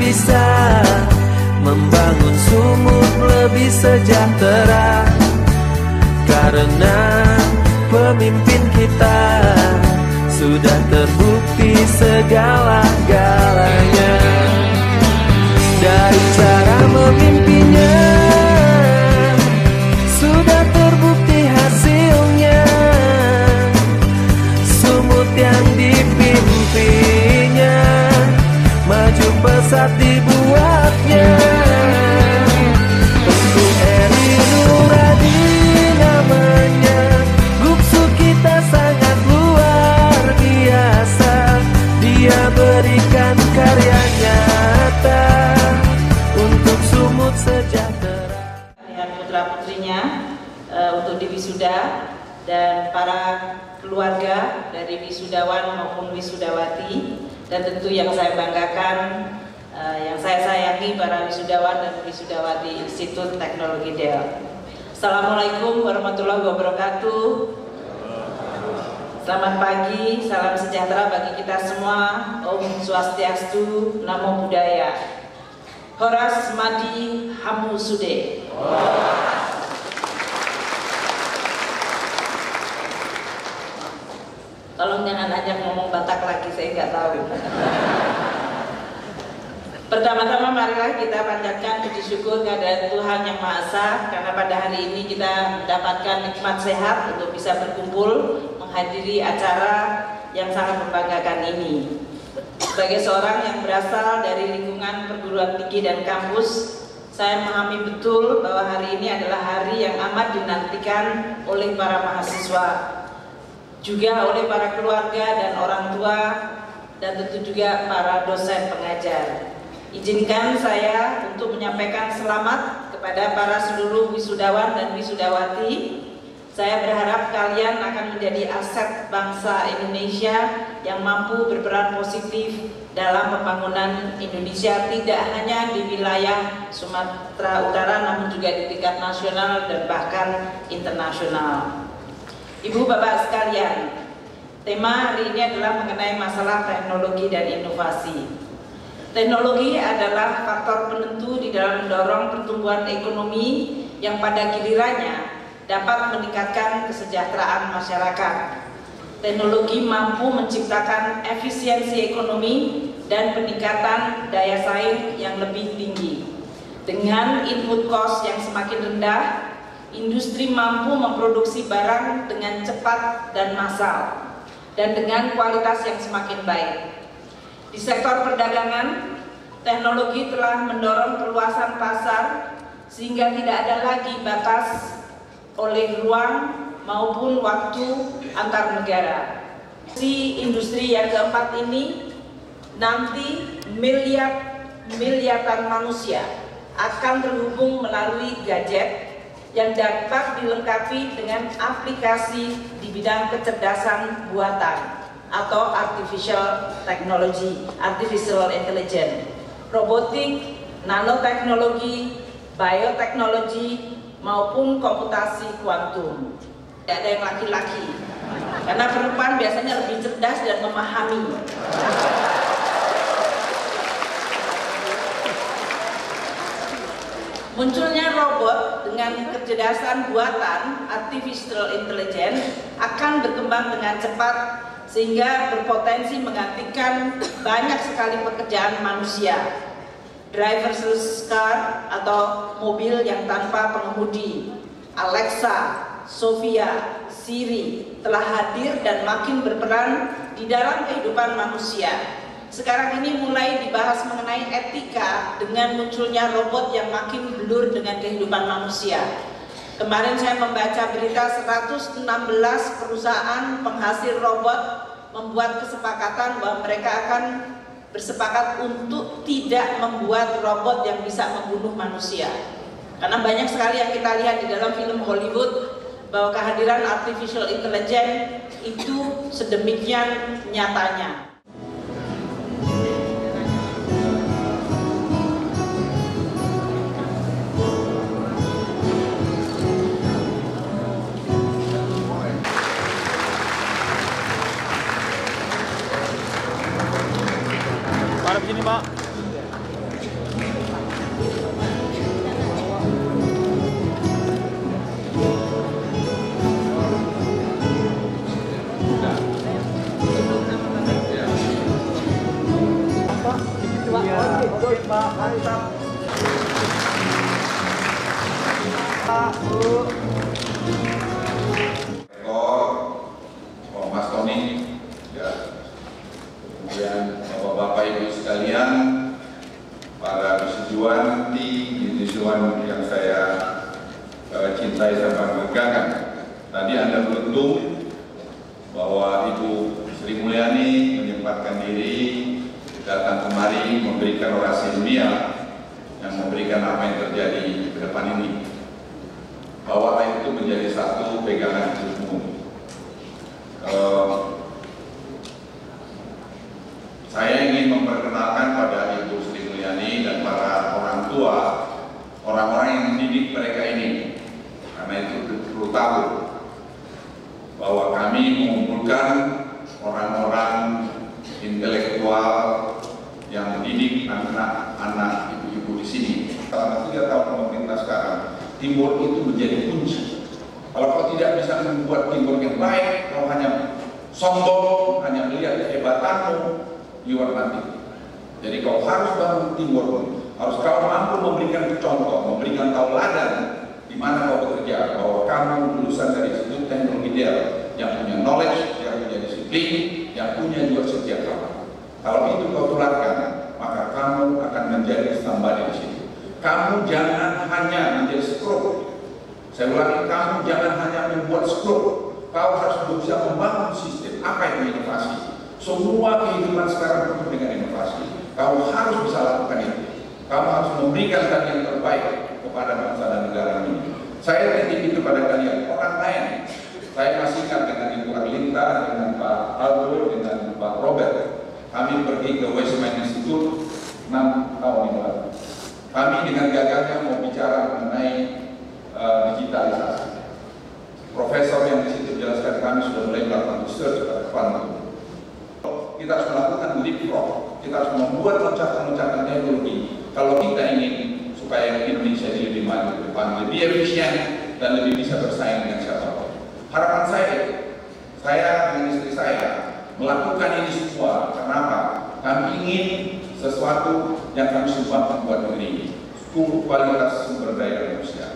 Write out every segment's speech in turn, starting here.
bisa membangun Sumut lebih sejahtera, karena pemimpin kita sudah terbukti segala-galanya. Dari cara memimpinnya sudah terbukti hasilnya. Sumut yang dipimpinnya maju pesat dibuatnya. Untuk Eri Nuradi namanya, Gupsu kita sangat luar biasa. Dia berikan karya nyata untuk Sumut sejahtera. Lihat putra-putrinya untuk di wisuda, dan para keluarga dari wisudawan maupun wisudawati, dan tentu yang saya banggakan, yang saya sayangi, para wisudawan dan wisudawati Institut Teknologi Dell. Assalamualaikum warahmatullahi wabarakatuh. Selamat pagi, salam sejahtera bagi kita semua. Om Swastiastu, Namo Buddhaya. Horas Madi Hamu Sude. Tolong jangan ajak ngomong Batak lagi, saya nggak tahu. Pertama-tama marilah kita panjatkan puji syukur kehadirat Tuhan Yang Maha Esa, karena pada hari ini kita mendapatkan nikmat sehat untuk bisa berkumpul menghadiri acara yang sangat membanggakan ini. Sebagai seorang yang berasal dari lingkungan perguruan tinggi dan kampus, saya memahami betul bahwa hari ini adalah hari yang amat dinantikan oleh para mahasiswa, juga oleh para keluarga dan orang tua, dan tentu juga para dosen pengajar. Izinkan saya untuk menyampaikan selamat kepada para seluruh wisudawan dan wisudawati. Saya berharap kalian akan menjadi aset bangsa Indonesia yang mampu berperan positif dalam pembangunan Indonesia, tidak hanya di wilayah Sumatera Utara, namun juga di tingkat nasional dan bahkan internasional. Ibu bapak sekalian, tema hari ini adalah mengenai masalah teknologi dan inovasi. Teknologi adalah faktor penentu di dalam mendorong pertumbuhan ekonomi yang pada gilirannya dapat meningkatkan kesejahteraan masyarakat. Teknologi mampu menciptakan efisiensi ekonomi dan peningkatan daya saing yang lebih tinggi. Dengan input cost yang semakin rendah, industri mampu memproduksi barang dengan cepat dan massal, dan dengan kualitas yang semakin baik. Di sektor perdagangan, teknologi telah mendorong perluasan pasar sehingga tidak ada lagi batas oleh ruang maupun waktu antar negara. Si industri yang keempat ini, nanti miliaran manusia akan terhubung melalui gadget yang dapat dilengkapi dengan aplikasi di bidang kecerdasan buatan atau artificial technology, artificial intelligence, robotik, nanoteknologi, bioteknologi, maupun komputasi kuantum. Tidak ada yang laki-laki, karena perempuan biasanya lebih cerdas dan memahami. Munculnya robot dengan kecerdasan buatan artificial intelligence akan berkembang dengan cepat sehingga berpotensi menggantikan banyak sekali pekerjaan manusia. Driverless car atau mobil yang tanpa pengemudi, Alexa, Sophia, Siri telah hadir dan makin berperan di dalam kehidupan manusia. Sekarang ini mulai dibahas mengenai etika dengan munculnya robot yang makin blur dengan kehidupan manusia. Kemarin saya membaca berita 116 perusahaan penghasil robot membuat kesepakatan bahwa mereka akan bersepakat untuk tidak membuat robot yang bisa membunuh manusia. Karena banyak sekali yang kita lihat di dalam film Hollywood bahwa kehadiran artificial intelligence itu sedemikian nyatanya. Begini Pak. Woi Pak, mantap. Pak, Bu. Mas Tony, ya, kemudian Bapak-Bapak Ibu sekalian, para wisudawan yang saya cintai dan banggakan. Tadi Anda beruntung bahwa Ibu Sri Mulyani menyempatkan diri datang kemari memberikan orasi ilmiah yang memberikan apa yang terjadi ke depan ini. Bahwa itu menjadi satu pegangan hidupmu. Saya ingin memperkenalkan pada Ibu Sri Mulyani dan para orang tua, orang-orang yang mendidik mereka ini, karena itu perlu tahu bahwa kami mengumpulkan orang-orang intelektual yang mendidik anak-anak ibu-ibu di sini. Selama 3 tahun pemerintah sekarang, teamwork itu menjadi kunci. Kalau kau tidak bisa membuat teamwork yang baik, kau hanya sombong, hanya melihat kehebatanmu, you are nothing. Jadi kau harus bangun teamwork, harus kau mampu memberikan contoh, memberikan tauladan di mana kau bekerja, bahwa kamu lulusan dari Institut Teknologi Dell yang punya knowledge, yang punya disiplin, yang punya juga setia kawan. Kalau itu kau tularkan, maka kamu akan menjadi somebody di situ. Kamu jangan hanya menjadi skrup. Saya ulangi, kamu jangan hanya membuat skrup. Kau harus bisa membangun sistem. Apa itu inovasi? Semua kehidupan sekarang penuh dengan inovasi. Kau harus bisa lakukan itu. Kamu harus memberikan yang terbaik kepada bangsa dan negara ini. Saya titip itu pada kalian, orang lain. Saya masih ingat dengan Ibu Arlinta, dengan Pak Aldo, dengan Pak Robert. Kami pergi ke Westman Institute 6 tahun yang lalu. Kami dengan gagahnya mau bicara mengenai digitalisasi. Profesor yang di situ jelaskan kami sudah mulai melakukan research pada quantum. Kita harus melakukan leapfrog. Kita harus membuat loncatan-loncatan teknologi. Kalau kita ingin supaya Indonesia ini lebih maju ke depan, lebih efisien dan lebih bisa bersaing dengan siapapun. Harapan saya dengan istri saya melakukan ini semua. Kenapa? Kami ingin sesuatu yang kami sumbangkan buat negeri ini. Kualitas sumber daya manusia.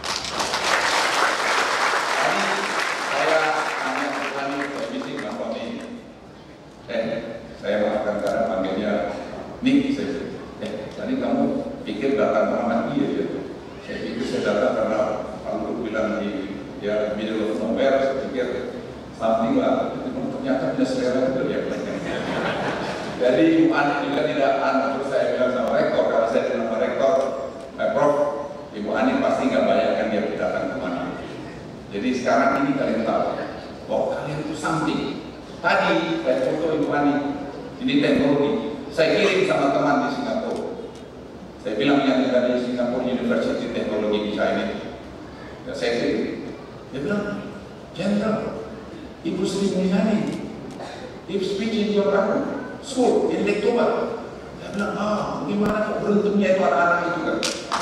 Saya maafkan karena panggilnya Nick. Tadi kamu pikir datang Muhammad iya. Saya pikir saya datang karena Pak bilang di middle of nowhere. Saya pikir something lah. Ternyata punya selera itu ya. Jadi Ibu Ani juga tidak terus saya bilang sama rektor, karena saya dengan Pak Rektor, Prof, Ibu Ani pasti nggak bayangkan dia datang kemana. Jadi sekarang ini kalian tahu bahwa kalian itu something. Tadi saya foto Ibu Ani, ini teknologi. Saya kirim sama teman di Singapura. Saya bilang yang dari Singapura University Teknologi Desain itu. Ya, saya kirim. Dia bilang, Jenderal, Ibu Sri Mulyani, if speech in your school, in Lektoba. Saya bilang, gimana kok beruntungnya itu anak-anak itu kan?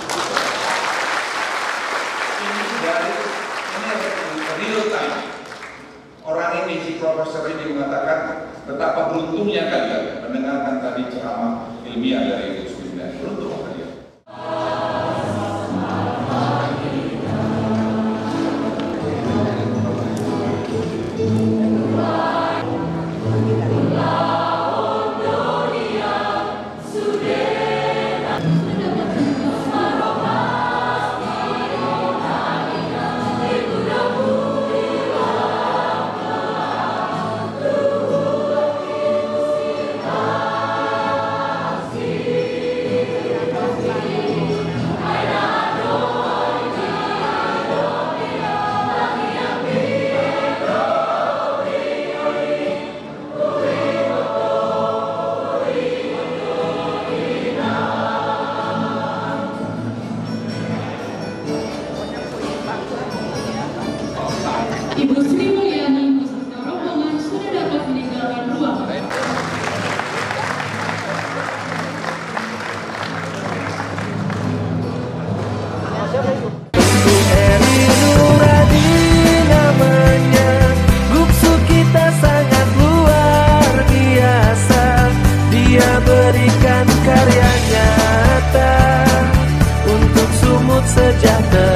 Ini real time. Orang ini, si profesor ini mengatakan betapa beruntungnya kalian mendengarkan tadi ceramah ilmiah dari Ibu Sri Mulyani. Beruntung kalian. See sejahtera.